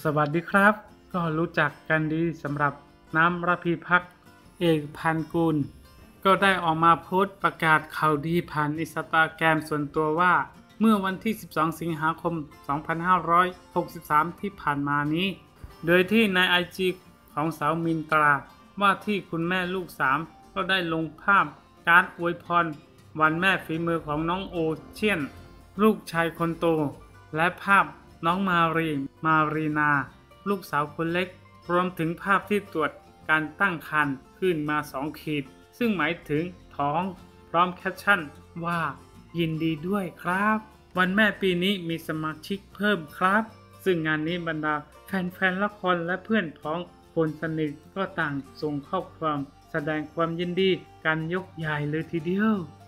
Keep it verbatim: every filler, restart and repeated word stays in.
สวัสดีครับก็รู้จักกันดีสำหรับน้ำระพีพักษ์เอกพันกุลก็ได้ออกมาโพสต์ประกาศข่าวดีผ่านอินสตาแกรมส่วนตัวว่าเมื่อวันที่สิบสองสิงหาคมสองพันห้าร้อยหกสิบสามที่ผ่านมานี้โดยที่ใน ไอ จี ของสาวมินตราว่าที่คุณแม่ลูกสามก็ได้ลงภาพการ์ดอวยพรวันแม่ฝีมือของน้องโอเชียนลูกชายคนโตและภาพน้องมารีมารีนาลูกสาวคนเล็กรวมถึงภาพที่ตรวจการตั้งครรภ์ขึ้นมาสองขีดซึ่งหมายถึงท้องพร้อมแคปชั่นว่ายินดีด้วยครับวันแม่ปีนี้มีสมาชิกเพิ่มครับซึ่งงานนี้บรรดาแฟนๆละครและเพื่อนพ้องคนสนิทก็ต่างส่งข้อความแสดงความยินดีกันยกใหญ่เลยทีเดียว